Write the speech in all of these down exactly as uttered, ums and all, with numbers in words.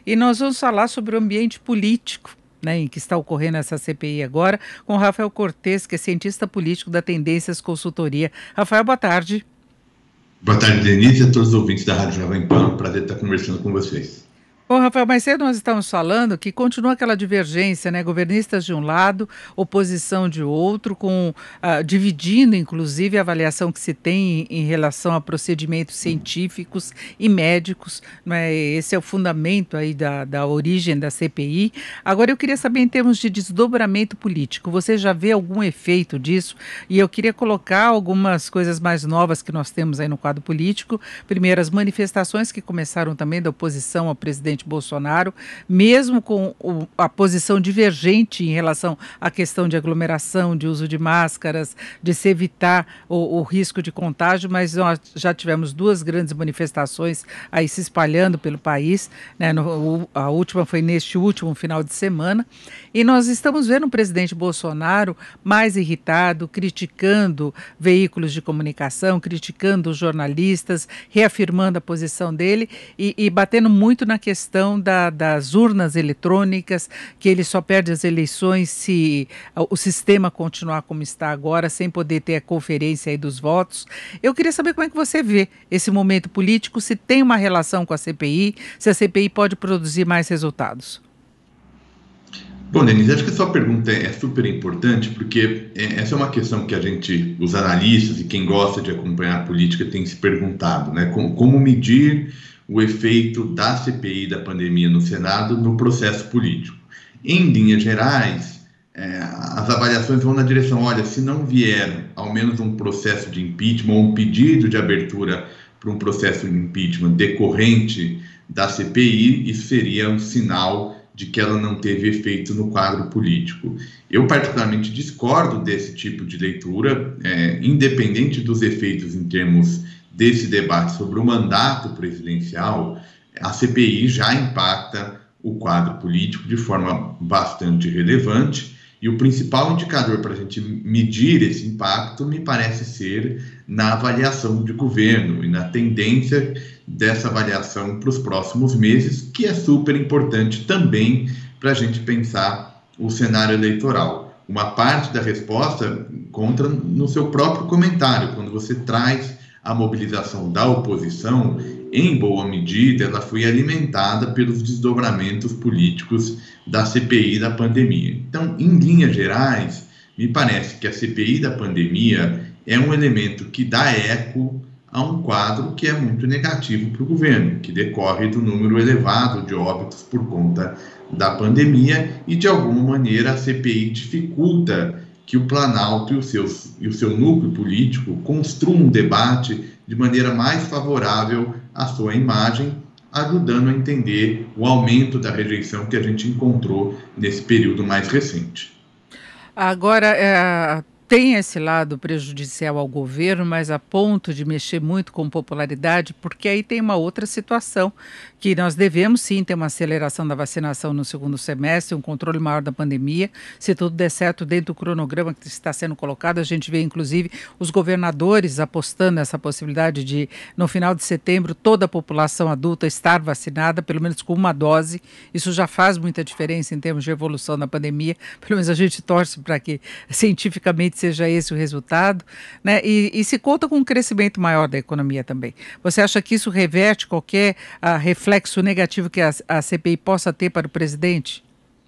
e nós vamos falar sobre o ambiente político, né, em que está ocorrendo essa C P I agora, com Rafael Cortes, que é cientista político da Tendências Consultoria. Rafael, boa tarde. Boa tarde, Denise, e a todos os ouvintes da Rádio Jovem Pan. Prazer estar conversando com vocês. Bom, Rafael, mais cedo nós estamos falando que continua aquela divergência, né? Governistas de um lado, oposição de outro, com uh, dividindo, inclusive, a avaliação que se tem em, em relação a procedimentos científicos e médicos, né? Esse é o fundamento aí da, da origem da C P I. Agora, eu queria saber, em termos de desdobramento político, você já vê algum efeito disso? E eu queria colocar algumas coisas mais novas que nós temos aí no quadro político. Primeiro, as manifestações que começaram também da oposição ao presidente Bolsonaro, mesmo com o, a posição divergente em relação à questão de aglomeração, de uso de máscaras, de se evitar o, o risco de contágio, mas nós já tivemos duas grandes manifestações aí se espalhando pelo país, né? No, a última foi neste último final de semana, e nós estamos vendo o presidente Bolsonaro mais irritado, criticando veículos de comunicação, criticando os jornalistas, reafirmando a posição dele e, e batendo muito na questão Da, das urnas eletrônicas, que ele só perde as eleições se o sistema continuar como está agora, sem poder ter a conferência aí dos votos. Eu queria saber como é que você vê esse momento político, se tem uma relação com a C P I, se a C P I pode produzir mais resultados. Bom, Denise, acho que a sua pergunta é super importante, porque essa é uma questão que a gente, os analistas e quem gosta de acompanhar a política tem se perguntado, né? Como, como medir o efeito da C P I da pandemia no Senado no processo político. Em linhas gerais, é, as avaliações vão na direção, olha, se não vier ao menos um processo de impeachment ou um pedido de abertura para um processo de impeachment decorrente da C P I, isso seria um sinal de que ela não teve efeito no quadro político. Eu particularmente discordo desse tipo de leitura, é, independente dos efeitos em termos desse debate sobre o mandato presidencial, a C P I já impacta o quadro político de forma bastante relevante, e o principal indicador para a gente medir esse impacto me parece ser na avaliação de governo e na tendência dessa avaliação para os próximos meses, que é super importante também para a gente pensar o cenário eleitoral. Uma parte da resposta encontra no seu próprio comentário, quando você traz a mobilização da oposição, em boa medida, ela foi alimentada pelos desdobramentos políticos da C P I da pandemia. Então, em linhas gerais, me parece que a C P I da pandemia é um elemento que dá eco a um quadro que é muito negativo para o governo, que decorre do número elevado de óbitos por conta da pandemia, e, de alguma maneira, a C P I dificulta que o Planalto e o, seus, e o seu núcleo político construam um debate de maneira mais favorável à sua imagem, ajudando a entender o aumento da rejeição que a gente encontrou nesse período mais recente. Agora, é... tem esse lado prejudicial ao governo, mas a ponto de mexer muito com popularidade, porque aí tem uma outra situação, que nós devemos sim ter uma aceleração da vacinação no segundo semestre, um controle maior da pandemia, se tudo der certo dentro do cronograma que está sendo colocado. A gente vê inclusive os governadores apostando nessa possibilidade de, no final de setembro, toda a população adulta estar vacinada, pelo menos com uma dose. Isso já faz muita diferença em termos de evolução da pandemia, pelo menos a gente torce para que cientificamente seja esse o resultado, né? E, e se conta com um crescimento maior da economia também. Você acha que isso reverte qualquer uh, reflexo negativo que a, a C P I possa ter para o presidente?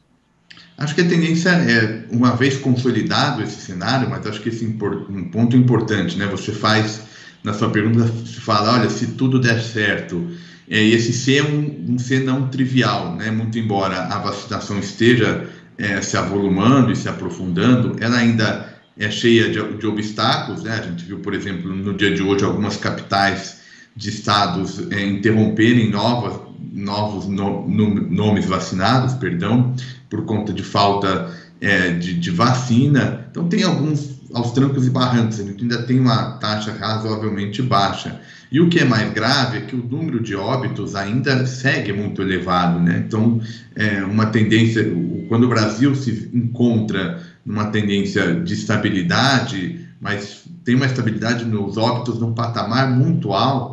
Acho que a tendência é, uma vez consolidado esse cenário, mas acho que esse impor, um ponto importante, né? Você faz, na sua pergunta, você fala, olha, se tudo der certo, é, esse C é um, um C não trivial, né? Muito embora a vacinação esteja é, se avolumando e se aprofundando, ela ainda é cheia de, de obstáculos, né? A gente viu, por exemplo, no dia de hoje, algumas capitais de estados é, interromperem novas, novos no, no, nomes vacinados, perdão, por conta de falta é, de, de vacina. Então, tem alguns, aos trancos e barrancos, a gente ainda tem uma taxa razoavelmente baixa. E o que é mais grave é que o número de óbitos ainda segue muito elevado, né? Então, é uma tendência, quando o Brasil se encontra numa tendência de estabilidade, mas tem uma estabilidade nos óbitos num patamar muito alto,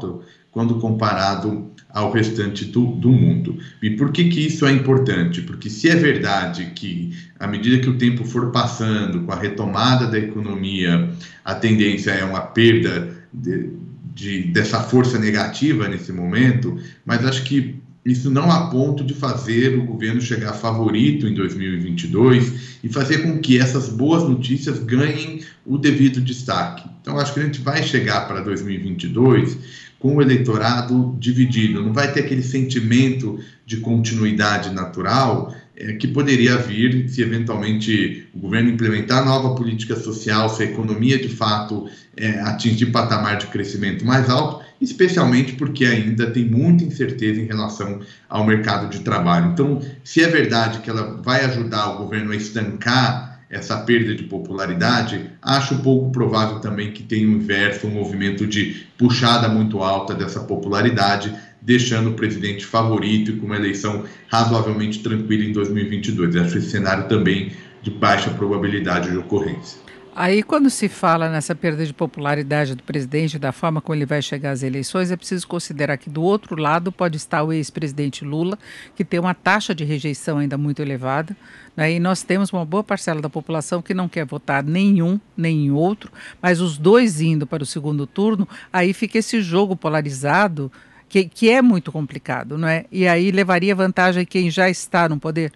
quando comparado ao restante do, do mundo. E por que que isso é importante? Porque se é verdade que, à medida que o tempo for passando, com a retomada da economia, a tendência é uma perda de, de, dessa força negativa nesse momento, mas acho que isso não a ponto de fazer o governo chegar favorito em dois mil e vinte e dois e fazer com que essas boas notícias ganhem o devido destaque. Então, acho que a gente vai chegar para dois mil e vinte e dois com o eleitorado dividido, não vai ter aquele sentimento de continuidade natural é, que poderia vir se eventualmente o governo implementar nova política social, se a economia de fato é, atingir patamar de crescimento mais alto, especialmente porque ainda tem muita incerteza em relação ao mercado de trabalho. Então, se é verdade que ela vai ajudar o governo a estancar essa perda de popularidade, acho pouco provável também que tenha o inverso, um movimento de puxada muito alta dessa popularidade, deixando o presidente favorito e com uma eleição razoavelmente tranquila em dois mil e vinte e dois. Acho esse cenário também de baixa probabilidade de ocorrência. Aí, quando se fala nessa perda de popularidade do presidente, da forma como ele vai chegar às eleições, é preciso considerar que do outro lado pode estar o ex-presidente Lula, que tem uma taxa de rejeição ainda muito elevada, né? E nós temos uma boa parcela da população que não quer votar nenhum, nem em outro, mas os dois indo para o segundo turno, aí fica esse jogo polarizado, que, que é muito complicado, não é? E aí levaria vantagem quem já está no poder?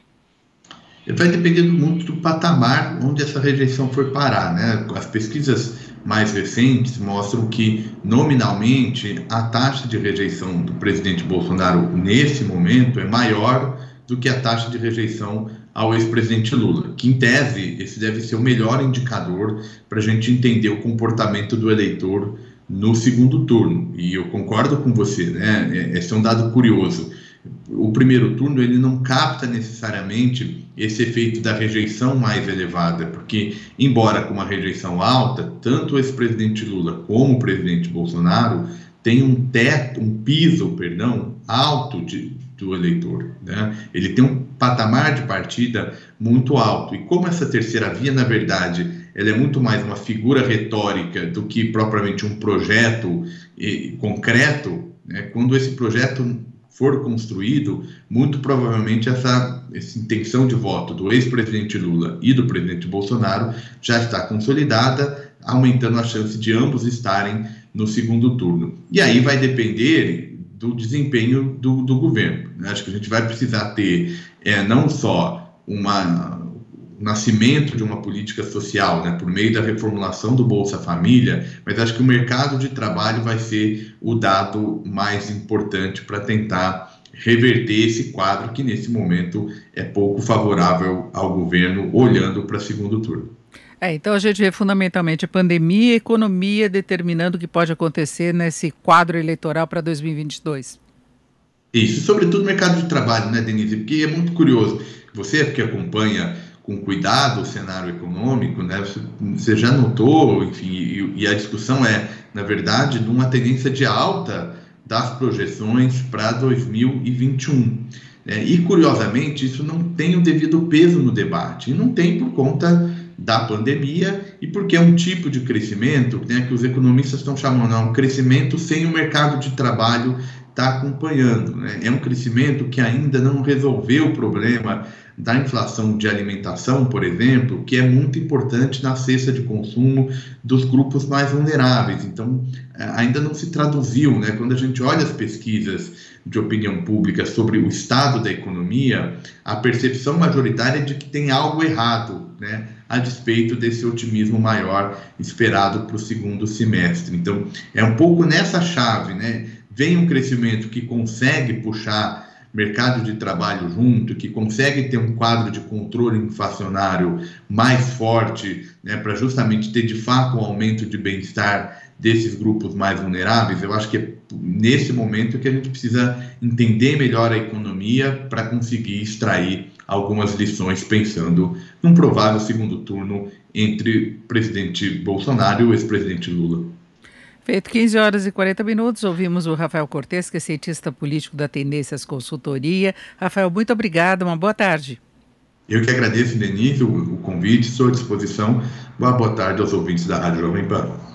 Vai depender muito do patamar onde essa rejeição for parar, né? As pesquisas mais recentes mostram que, nominalmente, a taxa de rejeição do presidente Bolsonaro nesse momento é maior do que a taxa de rejeição ao ex-presidente Lula, que, em tese, esse deve ser o melhor indicador para a gente entender o comportamento do eleitor no segundo turno. E eu concordo com você, né? Esse é um dado curioso. O primeiro turno ele não capta necessariamente esse efeito da rejeição mais elevada, porque, embora com uma rejeição alta, tanto o ex-presidente Lula como o presidente Bolsonaro têm um teto, um piso, perdão, alto de, do eleitor, né? Ele tem um patamar de partida muito alto, e como essa terceira via, na verdade, ela é muito mais uma figura retórica do que propriamente um projeto eh, concreto, né? Quando esse projeto for construído, muito provavelmente essa, essa intenção de voto do ex-presidente Lula e do presidente Bolsonaro já está consolidada, aumentando a chance de ambos estarem no segundo turno. E aí vai depender do desempenho do, do governo. Acho que a gente vai precisar ter é, não só uma o nascimento de uma política social, né, por meio da reformulação do Bolsa Família, mas acho que o mercado de trabalho vai ser o dado mais importante para tentar reverter esse quadro que, nesse momento, é pouco favorável ao governo, olhando para o segundo turno. É, então a gente vê fundamentalmente a pandemia e a economia determinando o que pode acontecer nesse quadro eleitoral para dois mil e vinte e dois. Isso, sobretudo o mercado de trabalho, né, Denise? Porque é muito curioso. Você que acompanha com cuidado o cenário econômico, né? Você, você já notou, enfim, e, e a discussão é, na verdade, de uma tendência de alta das projeções para dois mil e vinte e um. Né? E, curiosamente, isso não tem o devido peso no debate, e não tem por conta da pandemia e porque é um tipo de crescimento, né, que os economistas estão chamando de um crescimento sem o mercado de trabalho estar acompanhando. Né? É um crescimento que ainda não resolveu o problema da inflação de alimentação, por exemplo, que é muito importante na cesta de consumo dos grupos mais vulneráveis. Então, ainda não se traduziu, né? Quando a gente olha as pesquisas de opinião pública sobre o estado da economia, a percepção majoritária é de que tem algo errado, né, a despeito desse otimismo maior esperado para o segundo semestre. Então, é um pouco nessa chave, né? Vem um crescimento que consegue puxar mercado de trabalho junto, que consegue ter um quadro de controle inflacionário mais forte, né, para justamente ter de fato um aumento de bem-estar desses grupos mais vulneráveis. Eu acho que é nesse momento que a gente precisa entender melhor a economia para conseguir extrair algumas lições pensando num provável segundo turno entre o presidente Bolsonaro e o ex-presidente Lula. Feito quinze horas e quarenta minutos, ouvimos o Rafael Cortes, que é cientista político da Tendências Consultoria. Rafael, muito obrigada, uma boa tarde. Eu que agradeço, Denise, o, o convite, estou à disposição. Boa, boa tarde aos ouvintes da Rádio Jovem Pan.